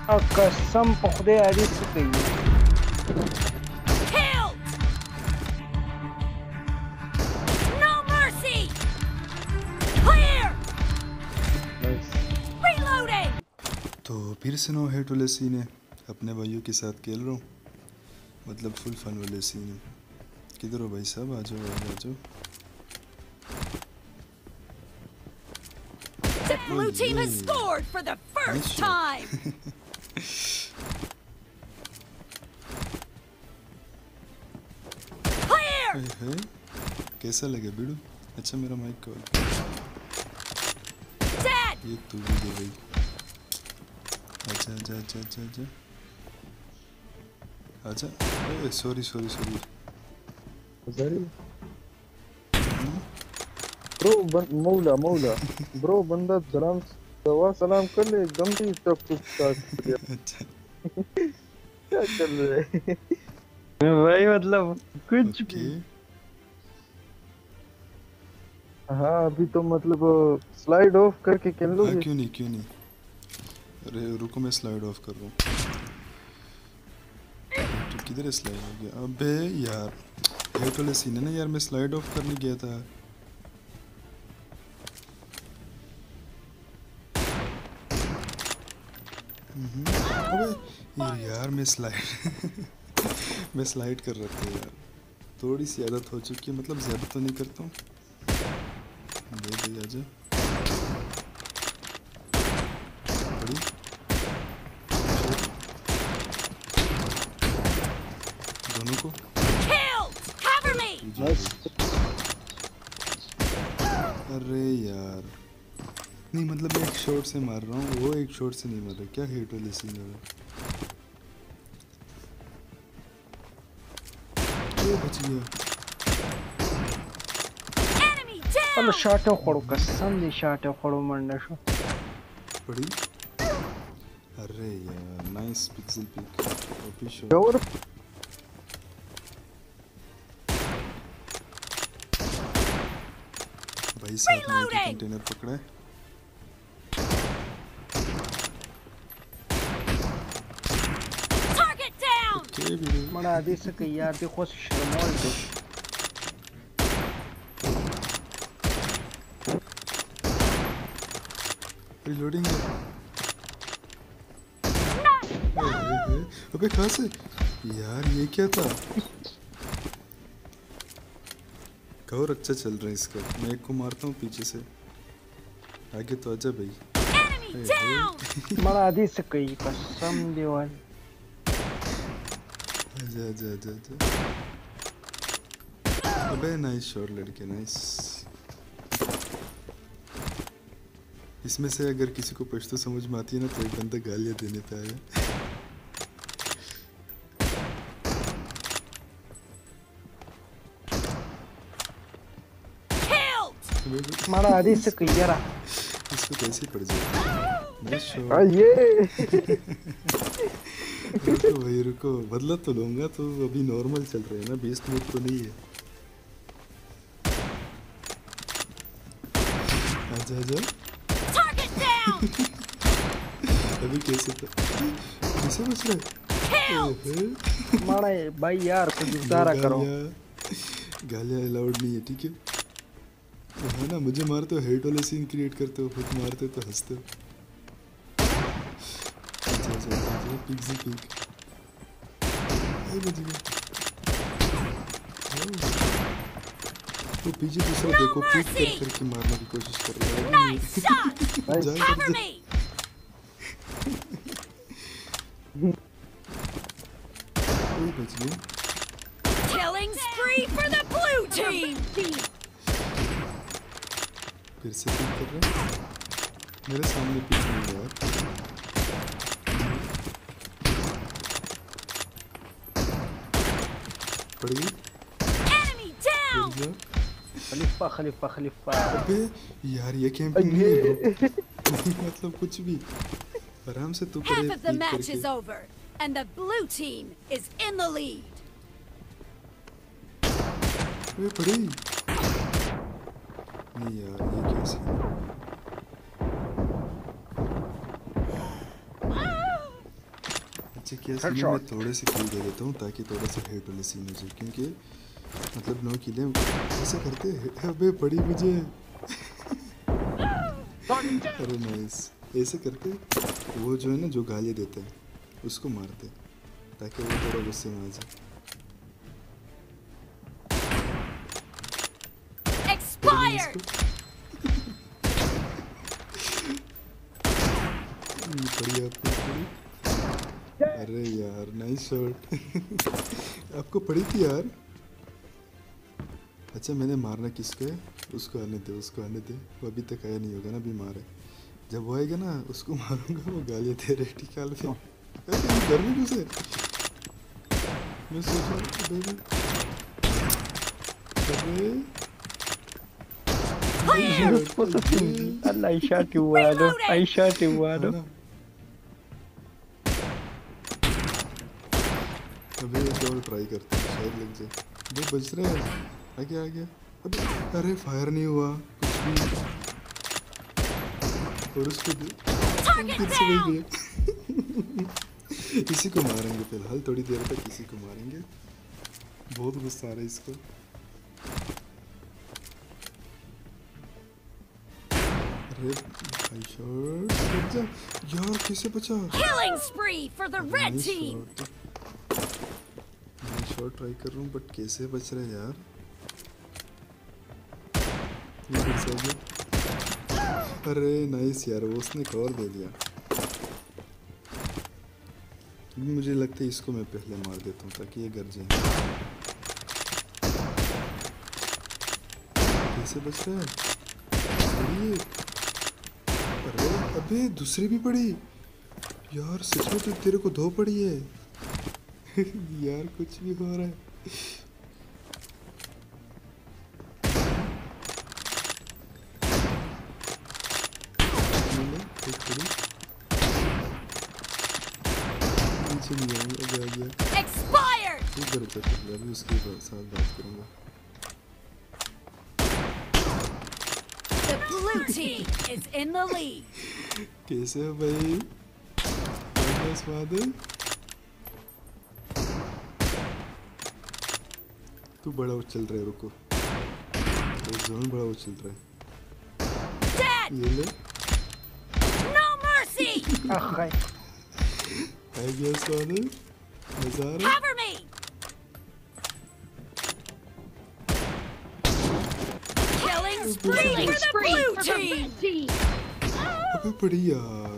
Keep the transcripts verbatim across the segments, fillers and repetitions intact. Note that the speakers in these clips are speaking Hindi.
और कसम पखदे आदि से गई No mercy. Clear. Reloading. तो फिर से नो हेट वाले सीन है, अपने भाइयों के साथ खेल रहा हूँ, मतलब फुल फन वाले सीन है। किधर हो भाई साहब, आ जाओ आ जाओ। The blue team has scored for the first time. है? कैसा लगे बिड़ू? अच्छा मेरा माइक कॉल ये तू भी दे भाई। अच्छा अच्छा अच्छा अच्छा अच्छा अच्छा ए सॉरी सॉरी सॉरी ब्रो मौला मौला ब्रो बंदा सलाम दवा सलाम कर ले एकदम से टप टप स्टार्ट कर दिया। अच्छा क्या चल रहा है भाई मतलब कुछ भी। हाँ अभी तो मतलब स्लाइड ऑफ करके खेल हाँ लोगे? क्यों नहीं क्यों नहीं, अरे रुको मैं स्लाइड ऑफ कर रहा हूँ। तो किधर है स्लाइड हो गया? अबे यार हेट वाले सीन है ना यार, मैं स्लाइड ऑफ करने गया था। अबे यार मैं स्लाइड मैं स्लाइड कर रहा था यार, थोड़ी सी आदत हो चुकी है, मतलब ज़्यादा तो नहीं करता हूँ। दे दे आजा बड़ी दोनों को अरे यार नहीं, मतलब मैं एक शॉट से मार रहा हूँ, वो एक शॉट से नहीं मार रहा। क्या हेट वाले सीन है? ये बच गया। चलो शॉट खोड़ो कसम दे शॉट खोड़ो मंडा शो बड़ी अरे यार nice pixel pick OP shot. भाई साहब ने कंटेनर पकड़ा है। मना आदि से कही यार देखो शर्मोल दे रिलोडिंग है। अबे कहाँ से यार, ये क्या था? कवर अच्छा चल रहा है इसका, मैं एक को मारता हूँ पीछे से। आगे तो आजा भाई। मना आदि से कही कसम दीवार आजा आजा आजा आजा। अबे नाइस शॉट लड़के नाइस। इसमें से अगर किसी को पश्तो समझ में आती है ना तो एक बंदा गालियाँ देने पे आया। मारा आदि से कही यार इसको कैसे पड़ जाए? ये रुको भाई रुको, बदला तो लूंगा, तो अभी नॉर्मल चल रहे हैं ना, बीस मिनट तो नहीं है। आजा आजा। अभी कैसे था? कैसे बच रहा है? मारा भाई यार कुछ गुजारा करो। गालियाँ अलाउड नहीं है ठीक है? है ना, मुझे मारते हो हेट वाले सीन क्रिएट करते हो, खुद मारते हो तो हंसते हो। अच्छा अच्छा अच्छा पिक से पिक बच गया। वो पीछे दूसरा देखो पिक कर करके मारने की कोशिश कर रहा है। कोई बच गया। Killing spree for the blue team. फिर से पिक कर रहे हैं, मेरे सामने पिक नहीं है यार। पड़ गई। खलीफा खलीफा खलीफा। अबे यार ये कैंपिंग नहीं है ब्रो। मतलब कुछ भी आराम से तू करे। Half of the match is over and the blue team is in the lead. अबे पड़ी नहीं यार, ये कैसे? ऐसे किया सीने में थोड़े से किल दे देता हूँ ताकि थोड़ा सा हेट वाले सीन हो जाए, क्योंकि मतलब नौ किले ऐसे करते हैं। अबे पड़ी मुझे। अरे नाइस, ऐसे करके वो जो है ना जो गाली देते हैं उसको मारते ताकि वो थोड़ा गुस्से में आ जाए। पड़ी आपको पड़ी? अरे यार नाइस शॉट। आपको पड़ी थी यार। अच्छा मैंने मारना किसको है? उसको आने दे, उसको आने दे, वो अभी तक आया नहीं होगा ना, बीमार है। जब वो आएगा ना उसको मारूंगा, वो गालियाँ दे रहे टिकाल पे। अरे घर में घुसे। मैं सोच रहा Allah, I shot you, Wado. I shot you, Wado. अबे एक और ट्राई करते हैं, शायद लग जाए। वो बच रहा है, आ गया आ गया। अबे अरे फायर नहीं हुआ कुछ भी, और उसको फिर से वही गया। इसी को मारेंगे फिलहाल, थोड़ी देर तक इसी को मारेंगे। बहुत गुस्सा आ रहा है इसको। अरे भाई शॉट बच जा यार, कैसे बचा? Killing spree for the red team. मैं शॉट ट्राई कर रहा हूँ बट कैसे बच रहे यार। ये फिर से आ गया। अरे नाइस यार, वो उसने कवर दे दिया। मुझे लगता है इसको मैं पहले मार देता हूँ ताकि ये गर जाए। कैसे बच रहा है? अरे अबे दूसरी भी पड़ी यार, सच में तो तेरे को दो पड़ी है। यार कुछ भी हो रहा है। एक पड़ी नीचे नहीं आया, अभी आ गया। Expired. इधर चल, अभी उसके साथ बात करूंगा। The blue team is in the lead. कैसे हो भाई? क्या स्वाद है? तू बड़ा उछल रहा है, रुको। तो जोन बड़ा उछल रहा है। ये ले। No mercy. Akhay. आ गया स्वाद है? मजा आ रहा है? Cover me. Killing spree for the blue team. अबे पड़ी यार,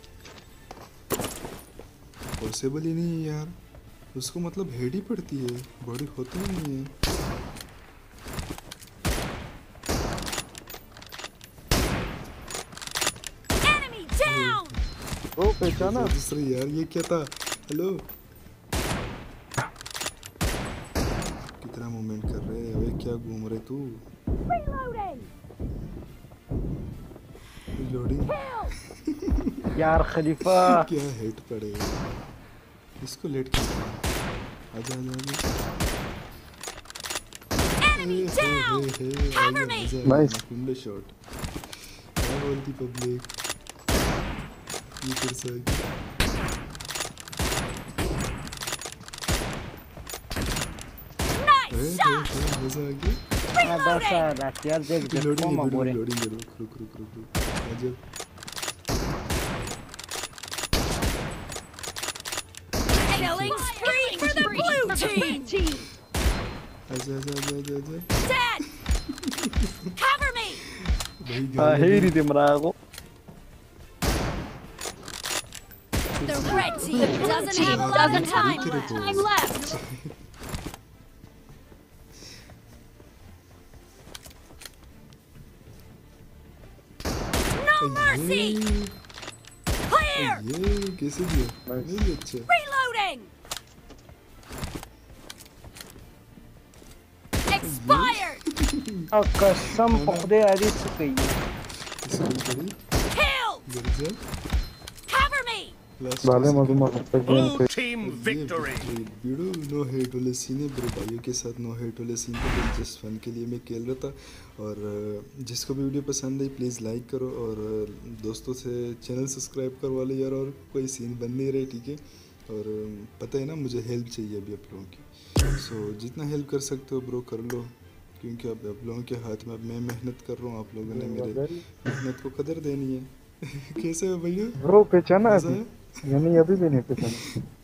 पॉसिबल ही नहीं है यार। उसको मतलब हेड ही पड़ती है, बॉडी होती ही नहीं है। Enemy down. ओ पहचाना? दूसरी यार, ये क्या था? हेलो, कितना मूवमेंट कर रहे हैं? अबे क्या घूम रहे तू? Reloading. लोडिंग। यार खलीफा क्या हेड पड़े। इसको लेट कर। आजा आजा आजा। Enemy down. Cover me. Nice. कुंडे शॉट। क्या बोलती पब्लिक? ये फिर से आ गया। Nice shot. मजा आ गया। बस आ यार, देख देख लोडिंग कौन बोले। लोडिंग रुक रुक रुक रुक रुक। आजा। Killing spree for the blue team. आजा आजा आजा आजा। Dead. Cover me. हाँ हेरी दे मरागो। The red team doesn't have a lot of time left. Time left. No mercy. Clear. ये कैसे दिया? नहीं अच्छा। Reloading. Expired. कसम पकड़े आदि से कही। इसको करी। Kill. गिर जा। Cover me. भाले मधुमक्खी गेम पे Team victory. Video no hate वाले सीन है, मेरे भाइयों के साथ नो हेट वाले सीन पे जस्ट फन के लिए मैं खेल रहा था। और जिसको भी वीडियो पसंद आई प्लीज़ लाइक करो, और दोस्तों से चैनल सब्सक्राइब करवा लो यार। और कोई सीन बन नहीं रहे, ठीक है? और पता है ना मुझे हेल्प चाहिए अभी आप लोगों की। सो so, जितना हेल्प कर सकते हो ब्रो कर लो, क्योंकि अब आप लोगों के हाथ में अब मैं मेहनत कर रहा हूँ, आप लोगों ने मेरे मेहनत को कदर देनी है। कैसे हो भैया? ब्रो पहचाना मजा अभी? है? यानी अभी भी नहीं पहचाना?